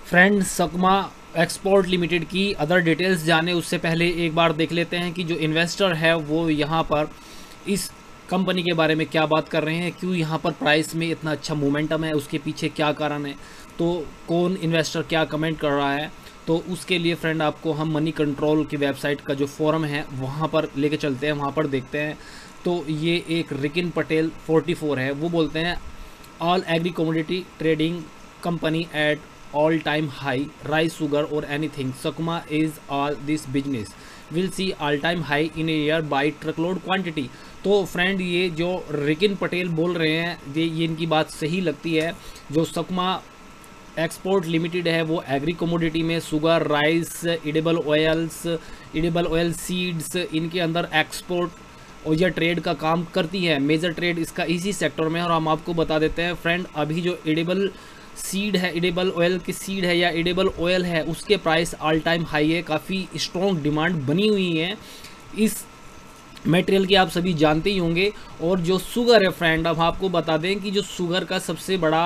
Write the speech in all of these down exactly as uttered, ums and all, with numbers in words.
Friend Sakuma export limited की other details जाने उससे पहले एक बार देख लेते हैं कि जो इन्वेस्टर है वो यहाँ पर इस कंपनी के बारे में क्या बात कर रहे हैं, क्यों यहाँ पर प्राइस में इतना अच्छा मोमेंटम है, उसके पीछे क्या कारण है, तो कौन इन्वेस्टर क्या कमेंट कर रहा है। तो उसके लिए फ्रेंड आपको हम मनी कंट्रोल की वेबसाइट का जो फोरम है वहाँ पर लेके चलते हैं, वहाँ पर देखते हैं। तो ये एक रिकिन पटेल चौवालीस है, वो बोलते हैं all agri commodity trading company at all time high, rice, sugar or anything, Sakuma is all this business will see all time high in a year by truckload quantity। तो फ्रेंड ये जो रिकिन पटेल बोल रहे हैं ये ये इनकी बात सही लगती है। जो सकमा एक्सपोर्ट लिमिटेड है वो एग्री कमोडिटी में sugar, rice, edible oils, edible oil seeds, इनके अंदर एक्सपोर्ट और यह ट्रेड का काम करती है। मेजर ट्रेड इसका इसी सेक्टर में है। और हम आपको बता देते हैं फ्रेंड, अभी जो एडिबल सीड है, एडिबल ऑयल की सीड है या एडिबल ऑयल है, उसके प्राइस ऑल टाइम हाई है। काफ़ी स्ट्रॉन्ग डिमांड बनी हुई है इस मटेरियल की, आप सभी जानते ही होंगे। और जो शुगर है फ्रेंड, अब आपको बता दें कि जो शुगर का सबसे बड़ा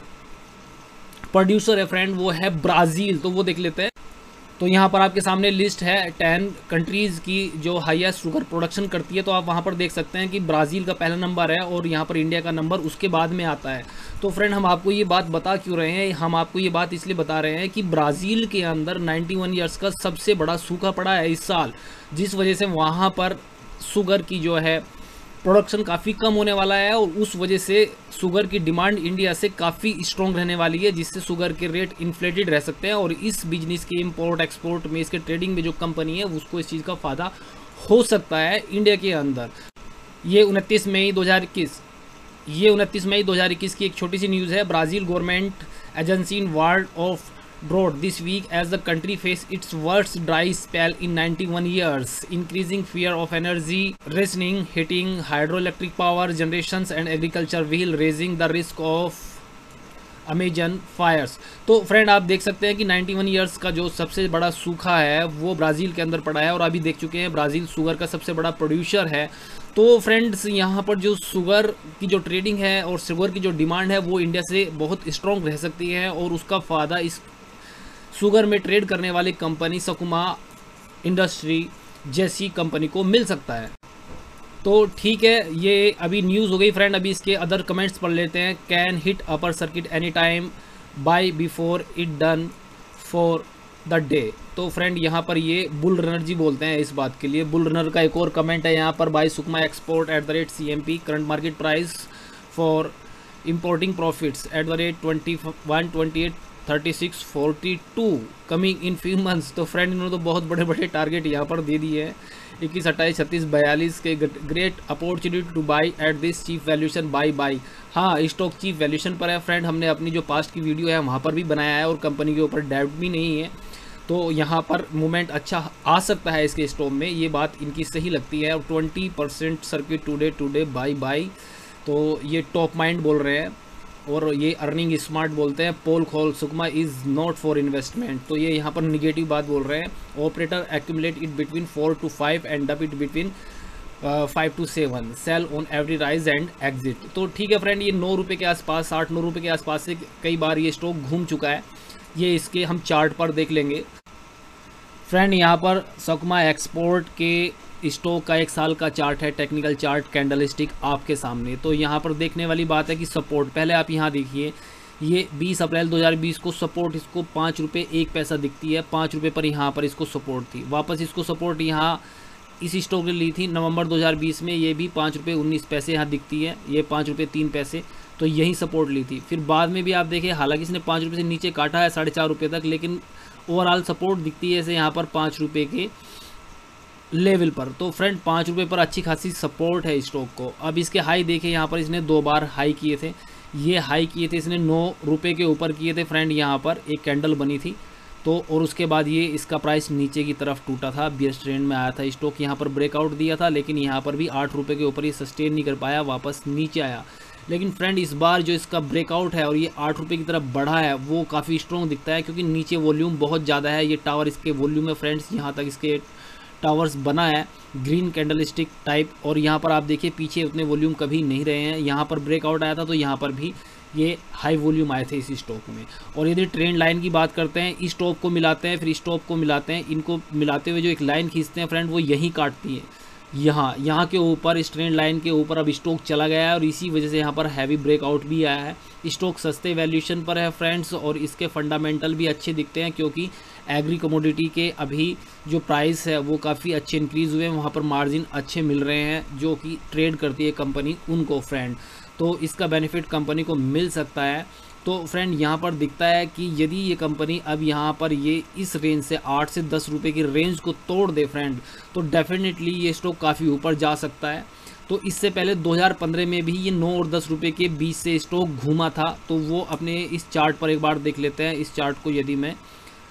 प्रोड्यूसर है फ्रेंड वो है ब्राज़ील। तो वो देख लेते हैं। तो यहाँ पर आपके सामने लिस्ट है टेन कंट्रीज़ की जो हाईएस्ट शुगर प्रोडक्शन करती है। तो आप वहाँ पर देख सकते हैं कि ब्राज़ील का पहला नंबर है और यहाँ पर इंडिया का नंबर उसके बाद में आता है। तो फ्रेंड हम आपको ये बात बता क्यों रहे हैं, हम आपको ये बात इसलिए बता रहे हैं कि ब्राज़ील के अंदर इक्यानवे ईयर्स का सबसे बड़ा सूखा पड़ा है इस साल, जिस वजह से वहाँ पर शुगर की जो है प्रोडक्शन काफ़ी कम होने वाला है और उस वजह से शुगर की डिमांड इंडिया से काफ़ी स्ट्रॉन्ग रहने वाली है, जिससे शुगर के रेट इन्फ्लेटेड रह सकते हैं। और इस बिजनेस के इंपोर्ट एक्सपोर्ट में, इसके ट्रेडिंग में जो कंपनी है उसको इस चीज़ का फ़ायदा हो सकता है इंडिया के अंदर। ये उनतीस मई दो हज़ार इक्कीस ये उनतीस मई दो हज़ार इक्कीस की एक छोटी सी न्यूज़ है। Brazil government agency in ward of drought this week as the country faced its worst dry spell in ninety-one years, increasing fear of energy rationing hitting hydroelectric power generations and agriculture while raising the risk of Amazon fires. तो friend आप देख सकते हैं कि इक्यानवे years का जो सबसे बड़ा सूखा है वो ब्राज़ील के अंदर पड़ा है। और अभी देख चुके हैं ब्राज़ील शुगर का सबसे बड़ा प्रोड्यूसर है। तो फ्रेंड्स यहाँ पर जो शुगर की जो ट्रेडिंग है और शुगर की जो डिमांड है वो इंडिया से बहुत स्ट्रॉन्ग रह सकती है और उसका फ़ायदा इस शुगर में ट्रेड करने वाली कंपनी सकमा इंडस्ट्री जैसी कंपनी को मिल सकता है। तो ठीक है, ये अभी न्यूज़ हो गई फ्रेंड। अभी इसके अदर कमेंट्स पढ़ लेते हैं। Can hit upper circuit any time buy before it done for the day. तो फ्रेंड यहाँ पर ये बुल रनर जी बोलते हैं इस बात के लिए। बुल रनर का एक और कमेंट है यहाँ पर, buy Sakuma export at the rate C M P current market price for importing profits at the rate twenty one twenty eight thirty six forty two coming in few months. तो friend इन्होंने तो बहुत बड़े बड़े target यहाँ पर दे दिए हैं। इक्कीस अट्ठाईस छत्तीस बयालीस के great opportunity to buy at this cheap valuation buy buy. हाँ, स्टॉक चीप वैल्यूशन पर है फ्रेंड। हमने अपनी जो पास्ट की वीडियो है वहाँ पर भी बनाया है और कंपनी के ऊपर डाउट भी नहीं है। तो यहाँ पर मूवमेंट अच्छा आ सकता है इसके स्टॉक में, ये बात इनकी सही लगती है। और twenty percent circuit today today buy buy. तो ये टॉप माइंड बोल रहे हैं और ये अर्निंग स्मार्ट बोलते हैं। पोल खोल Sakuma is not for investment. तो ये यहाँ पर निगेटिव बात बोल रहे हैं। Operator accumulate it between four to five and dump it between five to seven, sell on every rise and exit. तो ठीक है फ्रेंड, ये नौ रुपये के आसपास, साठ नौ रुपये के आसपास से कई बार ये स्टॉक घूम चुका है। ये इसके हम चार्ट पर देख लेंगे फ्रेंड। यहाँ पर सकमा एक्सपोर्ट के स्टॉक का एक साल का चार्ट है, टेक्निकल चार्ट कैंडल स्टिक आपके सामने। तो यहाँ पर देखने वाली बात है कि सपोर्ट, पहले आप यहाँ देखिए, ये बीस अप्रैल दो हज़ार बीस को सपोर्ट इसको पाँच रुपये एक पैसा दिखती है। पाँच रुपये पर यहाँ पर इसको सपोर्ट थी। वापस इसको सपोर्ट यहाँ इस स्टॉक ने ली थी नवंबर दो हज़ार बीस में, ये भी पाँच रुपये उन्नीस पैसे यहाँ दिखती है, ये पाँच रुपये तीन पैसे। तो यही सपोर्ट ली थी। फिर बाद में भी आप देखें, हालांकि इसने पाँच रुपये से नीचे काटा है साढ़े चार रुपये तक, लेकिन ओवरऑल सपोर्ट दिखती है इसे यहाँ पर पाँच रुपये के लेवल पर। तो फ्रेंड पाँच रुपये पर अच्छी खासी सपोर्ट है स्टॉक को। अब इसके हाई देखें, यहाँ पर इसने दो बार हाई किए थे। ये हाई किए थे इसने नौ रुपये के ऊपर किए थे फ्रेंड, यहाँ पर एक कैंडल बनी थी। तो और उसके बाद ये इसका प्राइस नीचे की तरफ टूटा था, बियर्स ट्रेंड में आया था स्टॉक। यहाँ पर ब्रेकआउट दिया था, लेकिन यहाँ पर भी आठ रुपये के ऊपर ये सस्टेन नहीं कर पाया, वापस नीचे आया। लेकिन फ्रेंड इस बार जो इसका ब्रेकआउट है और ये आठ रुपये की तरफ बढ़ा है वो काफ़ी स्ट्रॉन्ग दिखता है, क्योंकि नीचे वॉल्यूम बहुत ज़्यादा है। ये टावर इसके वॉल्यूम है फ्रेंड्स, यहाँ तक इसके टावर्स बना है ग्रीन कैंडल स्टिक टाइप। और यहाँ पर आप देखिए पीछे उतने वॉल्यूम कभी नहीं रहे हैं। यहाँ पर ब्रेकआउट आया था तो यहाँ पर भी ये हाई वॉल्यूम आए थे इस स्टॉक में। और यदि ट्रेंड लाइन की बात करते हैं, इस स्टॉक को मिलाते हैं, फिर स्टॉक को मिलाते हैं, इनको मिलाते हुए जो एक लाइन खींचते हैं फ्रेंड, वो यहीं काटती है, यहाँ यहाँ के ऊपर इस ट्रेंड लाइन के ऊपर अब स्टॉक चला गया है और इसी वजह से यहाँ पर हैवी ब्रेकआउट भी आया है। स्टॉक सस्ते वैल्यूएशन पर है फ्रेंड्स और इसके फंडामेंटल भी अच्छे दिखते हैं क्योंकि एग्री कमोडिटी के अभी जो प्राइस है वो काफ़ी अच्छे इंक्रीज़ हुए हैं, वहाँ पर मार्जिन अच्छे मिल रहे हैं जो कि ट्रेड करती है कंपनी उनको फ्रेंड, तो इसका बेनिफिट कंपनी को मिल सकता है। तो फ्रेंड यहाँ पर दिखता है कि यदि ये कंपनी अब यहाँ पर ये इस रेंज से आठ से दस रुपये की रेंज को तोड़ दे फ्रेंड, तो डेफिनेटली ये स्टॉक काफ़ी ऊपर जा सकता है। तो इससे पहले दो हज़ार पंद्रह में भी ये नौ और दस रुपये के बीच से स्टॉक घूमा था, तो वो अपने इस चार्ट पर एक बार देख लेते हैं। इस चार्ट को यदि मैं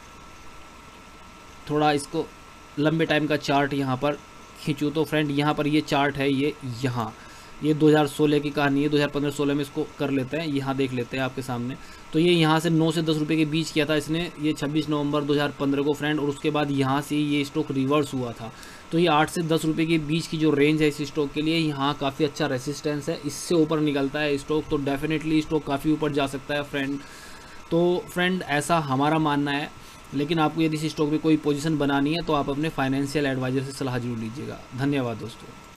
थोड़ा इसको लंबे टाइम का चार्ट यहाँ पर खींचूँ तो फ्रेंड यहाँ पर ये चार्ट है, ये यहाँ ये दो हज़ार सोलह की कहानी है, दो हज़ार पंद्रह सोलह में इसको कर लेते हैं, यहाँ देख लेते हैं आपके सामने। तो ये यहाँ से नौ से दस रुपये के बीच किया था इसने, ये छब्बीस नवंबर दो हज़ार पंद्रह को फ्रेंड, और उसके बाद यहाँ से ये स्टॉक रिवर्स हुआ था। तो ये आठ से दस रुपये के बीच की जो रेंज है इस स्टॉक के लिए, यहाँ काफ़ी अच्छा रेसिस्टेंस है, इससे ऊपर निकलता है स्टॉक तो डेफिनेटली स्टॉक काफ़ी ऊपर जा सकता है फ्रेंड। तो फ्रेंड ऐसा हमारा मानना है, लेकिन आपको यदि इस स्टॉक में कोई पोजीशन बनानी है तो आप अपने फाइनेंशियल एडवाइजर से सलाह जरूर लीजिएगा। धन्यवाद दोस्तों।